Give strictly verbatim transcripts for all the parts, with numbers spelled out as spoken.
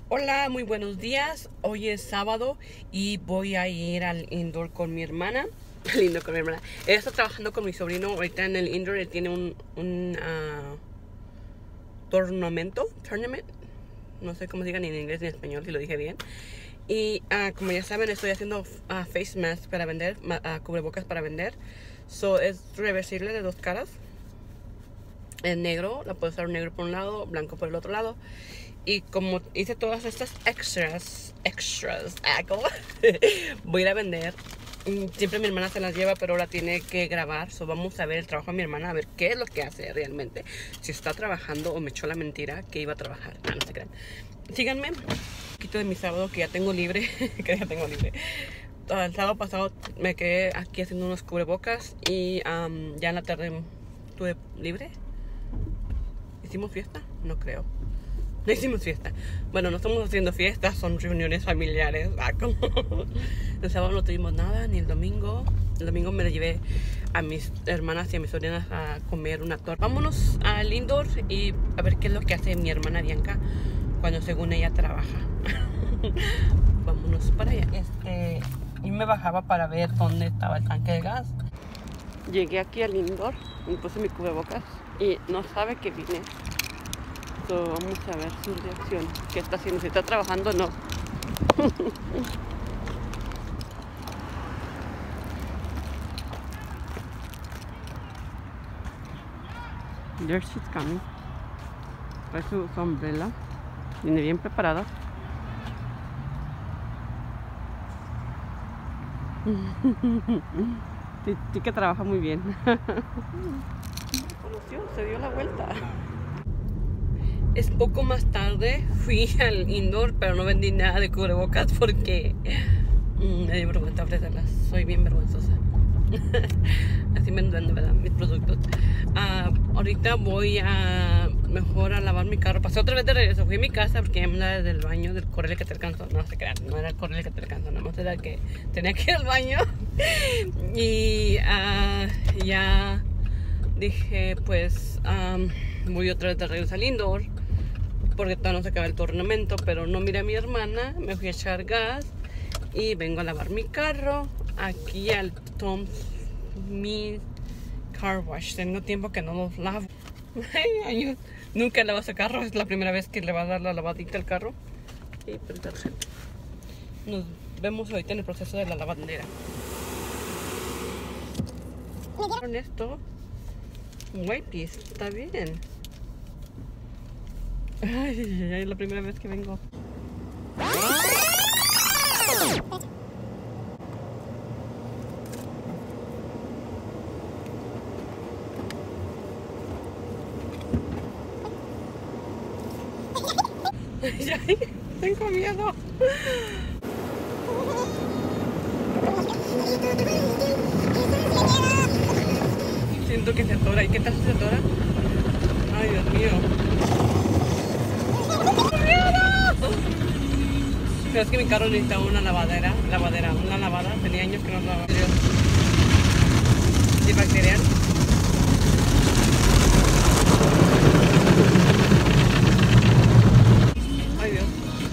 Hola, muy buenos días. Hoy es sábado y voy a ir al indoor con mi hermana. Al indoor con mi hermana. Ella está trabajando con mi sobrino ahorita en el indoor. Él tiene un, un uh, tornamento, tournament. No sé cómo se diga ni en inglés ni en español, si lo dije bien. Y uh, como ya saben, estoy haciendo uh, face mask para vender, uh, cubrebocas para vender. So, es reversible de dos caras. En negro, la puedo usar negro por un lado, blanco por el otro lado. Y como hice todas estas extras, extras, ah, ¿cómo? Voy a ir a vender. Siempre mi hermana se las lleva, pero ahora tiene que grabar. So vamos a ver el trabajo de mi hermana, a ver qué es lo que hace realmente. Si está trabajando o me echó la mentira que iba a trabajar. Ah, no se crean. Síganme. Un poquito de mi sábado que ya tengo libre. que ya tengo libre. El sábado pasado me quedé aquí haciendo unos cubrebocas y um, ya en la tarde estuve libre. ¿Hicimos fiesta? No creo. No hicimos fiesta. Bueno, no estamos haciendo fiestas, son reuniones familiares. Ah, como... El sábado no tuvimos nada, ni el domingo. El domingo me la llevé a mis hermanas y a mis sobrinas a comer una torta. Vámonos al indoor y a ver qué es lo que hace mi hermana Bianca cuando según ella trabaja. Vámonos para allá. Este, y me bajaba para ver dónde estaba el tanque de gas. Llegué aquí al indoor, me puse mi cubrebocas y no sabe que vine. So, vamos a ver su reacción. ¿Qué está haciendo? ¿Si está trabajando o no? There she's coming. Trae su sombrela. Viene bien preparada. Sí, sí que trabaja muy bien. Conoció, se dio la vuelta. Es poco más tarde, fui al indoor, pero no vendí nada de cubrebocas porque mmm, me dio vergüenza ofrecerlas. Soy bien vergonzosa. Así me vendo, ¿verdad? Mis productos. Uh, ahorita voy a mejor a lavar mi carro. Pasé otra vez de regreso. Fui a mi casa porque ya me andaba desde el baño del correo que te alcanzó. No se crean, no era el correo que te alcanzó, nada más era que tenía que ir al baño. Y uh, ya dije, pues um, voy otra vez de regreso al indoor, porque todavía no se acaba el tornamento, pero no miré a mi hermana, me fui a echar gas y vengo a lavar mi carro aquí al Tom's Me Car Wash. Tengo tiempo que no los lavo. Ay, nunca lavo ese carro, es la primera vez que le va a dar la lavadita al carro. Y pues, nos vemos ahorita en el proceso de la lavandera. Con esto, wipes, está bien. Ay, es la primera vez que vengo. Ay, tengo miedo. Siento que se atora. ¿Y qué tal si se atora? Ay, Dios mío. Pero es que mi carro necesita una lavadera, lavadera, una lavada. Tenía años que no lavaba. Antibacterial. Ay, Dios.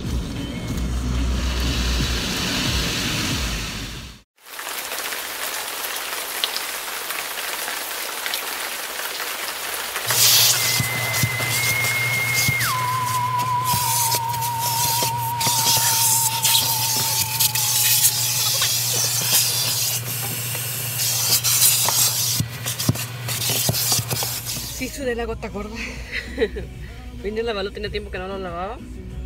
Sí, sudé la gota gorda. Vine a lavarlo, tenía tiempo que no lo lavaba.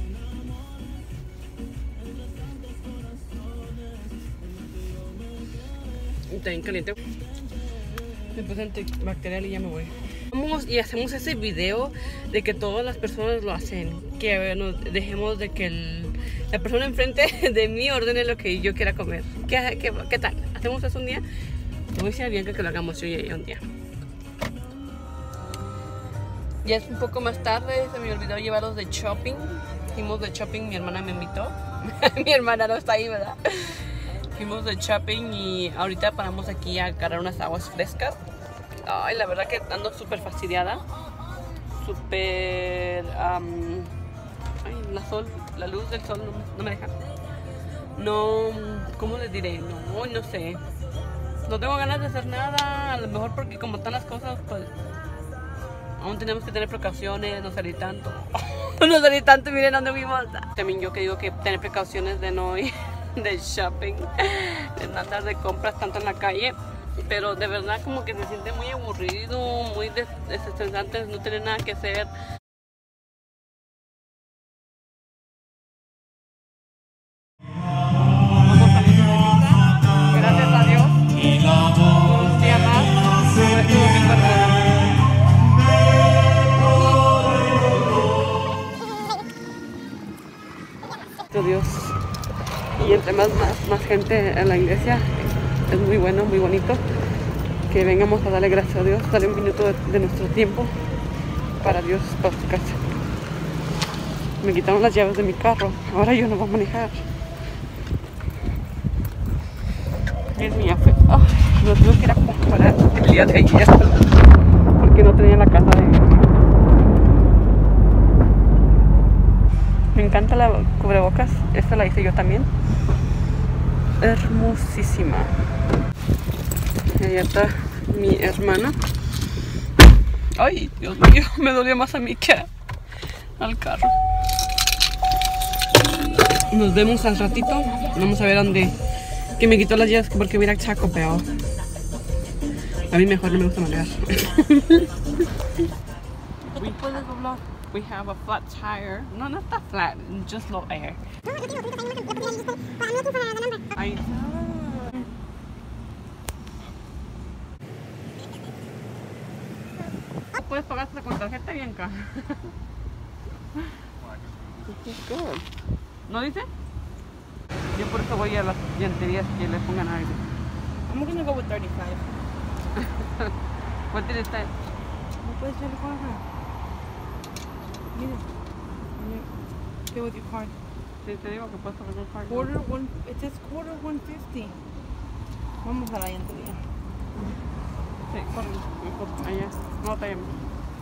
Y también caliente. Me puse antibacterial y ya me voy. Vamos y hacemos ese video de que todas las personas lo hacen. Que nos dejemos de que el, la persona enfrente de mí ordene lo que yo quiera comer. ¿Qué, qué, qué tal? ¿Hacemos eso un día? Le voy a decir a Bianca que lo hagamos yo y ella un día. Ya es un poco más tarde, se me olvidó llevarlos de shopping. Fuimos de shopping, mi hermana me invitó. Mi hermana no está ahí, ¿verdad? Fuimos de shopping y ahorita paramos aquí a agarrar unas aguas frescas. Ay, la verdad que ando súper fastidiada. Súper... Um, ay, la sol, la luz del sol no, no me deja. No, ¿cómo les diré? No, no sé. No tengo ganas de hacer nada, a lo mejor porque como están las cosas, pues aún tenemos que tener precauciones, no salir tanto. No salir tanto, miren dónde vimos. También yo que digo que tener precauciones de no ir de shopping, de no andar de compras tanto en la calle. Pero de verdad como que se siente muy aburrido, muy des desestresante, no tener nada que hacer. Vamos saliendo de casa, gracias a Dios. Un día más, no estuvo bien verdad. Dios. Y entre más, más, más gente en la iglesia, es muy bueno, muy bonito que vengamos a darle gracias a Dios, darle un minuto de, de nuestro tiempo para Dios, para su casa. Me quitaron las llaves de mi carro, ahora yo no voy a manejar. Es mi outfit. Oh, lo tuve que ir a comprar el día de ayer porque no tenía la casa de mi mamá. Me encanta la cubrebocas, esta la hice yo también. Hermosísima. Y allá está mi hermana. Ay, Dios mío, me dolió más a mí que al carro. Nos vemos al ratito. Vamos a ver dónde. Que me quitó las llaves porque mira Taco Bell. A mí mejor no me gusta manejar. We have a flat tire. No, not that flat, just low air. Ahí está. Puedes pagar con tarjeta, Bianca. ¿No dice? Yo por eso voy a las llanterías que le pongan aire. I'm gonna go with thirty-five. What did it say? No puedes ver el card. Mira. Pay with your card. Sí, te digo que puedes pagar con card. Quarter one. It says quarter one fifty. Vamos a la llantería. Sí, corre. Allá. No te llames.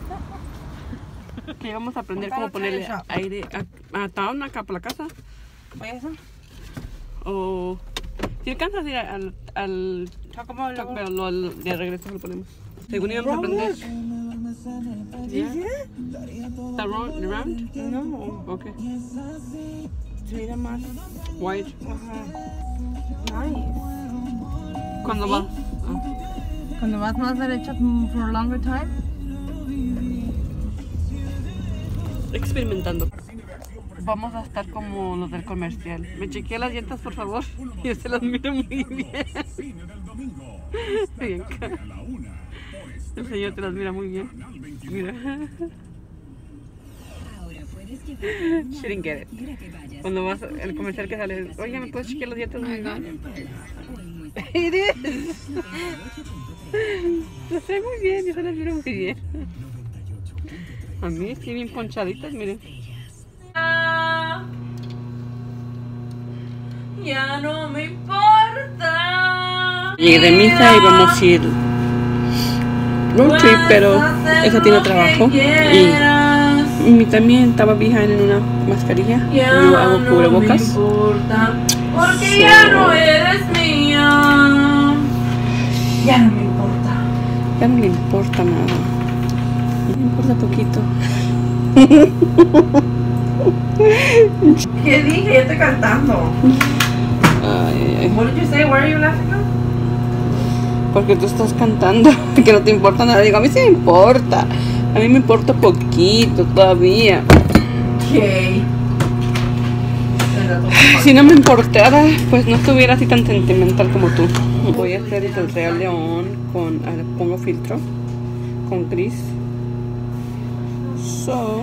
Que vamos a aprender cómo ponerle aire a, a town acá por la casa. ¿Voy a eso? O si alcanzas a ir al, al Taco Bell, Taco Bell, lo, lo, de regreso lo ponemos. Según íbamos a aprender. Yeah. ¿Está round? round? No. Ok. Se mira más. White. Ajá. Nice. ¿Cuándo ¿Sí? vas? Ah. Cuando vas más derecha for a longer time. Experimentando. Vamos a estar como los del comercial. Me chequea las llantas, por favor. Yo se las miro muy bien. Bien. El señor te las mira muy bien. Mira. She didn't get it. Cuando vas el comercial que sale, oye, ¿me puedes chequear las llantas? Oh my God. It is. Lo sé muy bien, yo se las miro muy bien. A mí sí bien ponchaditas, miren. Ya no me importa. Llegué de misa y vamos a ir road trip, pero esa tiene trabajo y mi también estaba behind en una mascarilla. Yo hago cubrebocas. Porque so, ya no eres mía. Ya no me importa. Ya no le importa nada. Me importa poquito. ¿Qué dije? Yo estoy cantando. Ay, ay. What did you say? Why are you laughing now? Porque tú estás cantando, que no te importa nada. Digo, a mí sí me importa. A mí me importa poquito todavía. Okay. Si no me importara, pues no estuviera así tan sentimental como tú. Voy a hacer el Real León con, a ver, pongo filtro, con gris. So,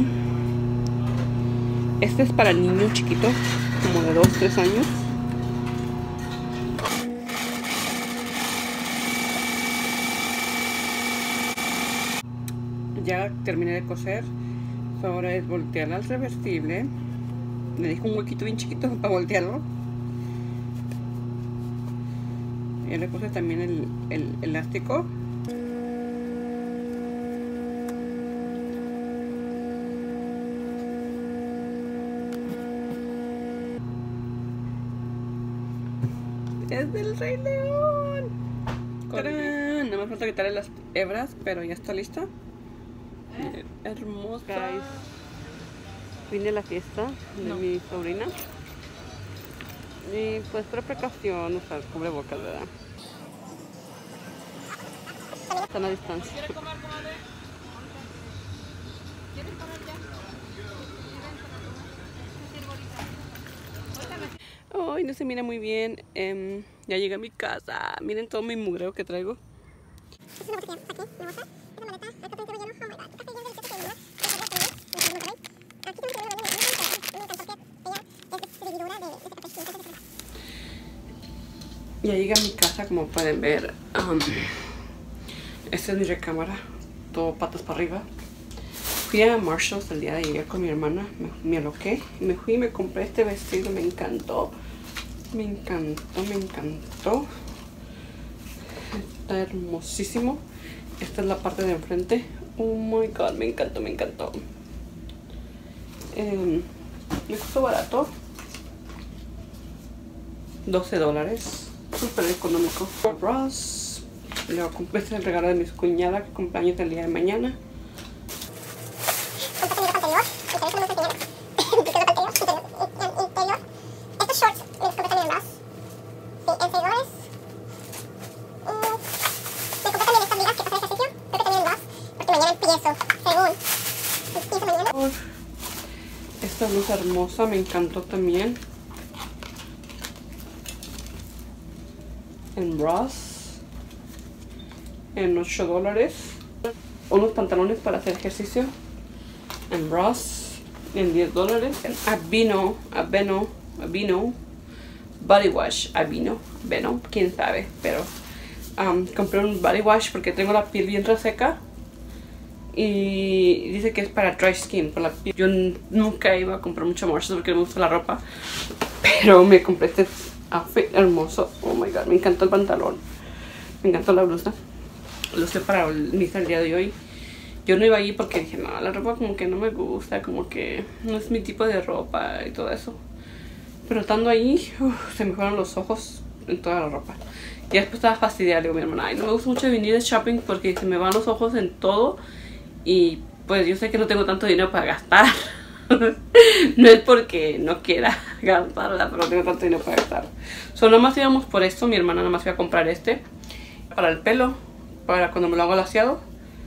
este es para niños chiquitos, como de dos, tres años. Ya terminé de coser. So, ahora es voltearla al reversible. Le dejo un huequito bien chiquito para voltearlo. Y le puse también el, el elástico. Es del Rey León. ¡Tarán! No me falta quitarle las hebras, pero ya está lista. Miren, hermosa. Guys, vine a la fiesta de no. mi sobrina. Y pues por precaución usar cubrebocas, ¿verdad? Están a distancia. ¿Quiere comer, comadre? ¿Quieres comer ya? Ay, no se mira muy bien. Um, ya llegué a mi casa. Miren todo mi mugreo que traigo. Es una botella aquí, me gusta. Esta maleta, acá tengo relleno. Oh my god, este café ya es delicioso que vino. Aquí tengo que ver, me encantó que ella es seguidora de este café. Ya llegué a mi casa, como pueden ver. Um, esta es mi recámara, todo patas para arriba. Fui a Marshalls el día de ayer con mi hermana, me, me aloqué. Me fui y me compré este vestido, me encantó. Me encantó, me encantó. Está hermosísimo. Esta es la parte de enfrente. Oh my god, me encantó, me encantó. Eh, me costó barato. doce dólares. Súper económico. Ross. Luego compré este el regalo de mis cuñadas que cumpleaños el día de mañana. Estos shorts me los compré también en Ross. Sí, en seis dólares. Me compré también estas ligas que para hacer ejercicio. Creo que también en Ross. Porque mañana empiezo, según. Empiezo mañana. Esta luz hermosa me encantó también. En Ross. En ocho dólares. Unos pantalones para hacer ejercicio. En Ross. En diez dólares. En Aveeno. Aveeno. Aveeno. Body wash. Aveeno. Aveeno. Quién sabe. Pero um, compré un body wash porque tengo la piel bien reseca. Y dice que es para dry skin. Para la piel. Yo nunca iba a comprar mucho Marshalls porque no me gusta la ropa. Pero me compré este outfit hermoso. Oh my god, me encantó el pantalón. Me encantó la blusa. Lo usé para el misa el día de hoy. Yo no iba allí porque dije, no, la ropa como que no me gusta, como que no es mi tipo de ropa y todo eso. Pero estando ahí, uf, se me fueron los ojos en toda la ropa. Y después estaba fastidiada, le digo a mi hermana, ay, no me gusta mucho venir de shopping porque se me van los ojos en todo. Y pues yo sé que no tengo tanto dinero para gastar. No es porque no quiera gastarla, pero no tengo tanto dinero para gastar. Solo nada más íbamos por esto. Mi hermana nada más iba a comprar este para el pelo, para cuando me lo hago laseado.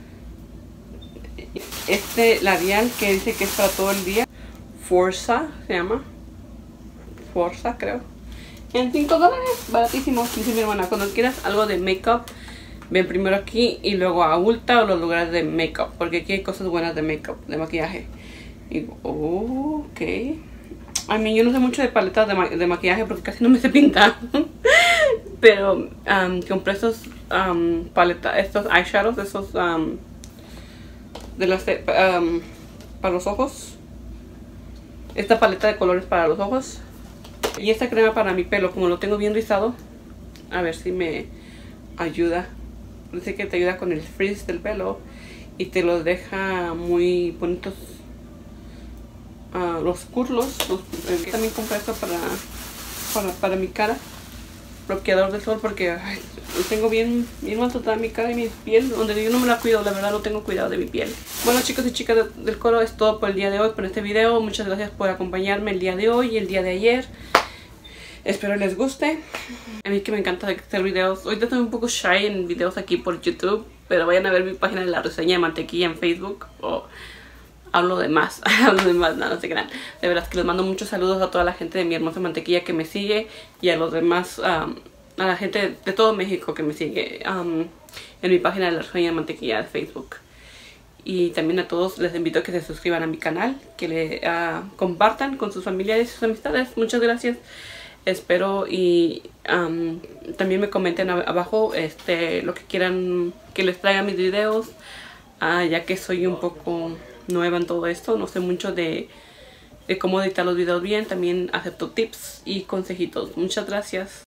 Este labial que dice que es para todo el día. Forza se llama. Forza creo. En cinco dólares, baratísimo. Dice mi hermana, cuando quieras algo de make-up, ven primero aquí y luego a Ulta o los lugares de make-up, porque aquí hay cosas buenas de make-up, de maquillaje. Y digo, oh, ok. A mí yo no sé mucho de paletas de, ma de maquillaje porque casi no me sé pintar. Pero um, compré estos um, paletas, estos eyeshadows, esos um, de las um, para los ojos. Esta paleta de colores para los ojos. Y esta crema para mi pelo, como lo tengo bien rizado. A ver si me ayuda. Dice que te ayuda con el frizz del pelo y te los deja muy bonitos. Uh, los curlos, los, eh, también compré esto para, para, para mi cara, bloqueador de sol, porque ay, tengo bien, bien maltratada mi cara y mi piel, donde yo no me la cuido, la verdad no tengo cuidado de mi piel. Bueno, chicos y chicas de, del coro, es todo por el día de hoy, por este video. Muchas gracias por acompañarme el día de hoy y el día de ayer. Espero les guste. A mí que me encanta hacer videos. Ahorita estoy un poco shy en videos aquí por YouTube, pero vayan a ver mi página de La Reseña de Mantequilla en Facebook. O hablo de más, hablo de más, no, no se crean. De verdad que les mando muchos saludos a toda la gente de mi hermosa Mantequilla que me sigue y a los demás, um, a la gente de, de todo México que me sigue um, en mi página de La Reseña de Mantequilla de Facebook. Y también a todos les invito a que se suscriban a mi canal, que le uh, compartan con sus familiares y sus amistades. Muchas gracias. Espero y um, también me comenten abajo este, lo que quieran que les traiga mis videos, uh, ya que soy un poco nueva en todo esto, no sé mucho de, de cómo editar los videos bien. También acepto tips y consejitos. Muchas gracias.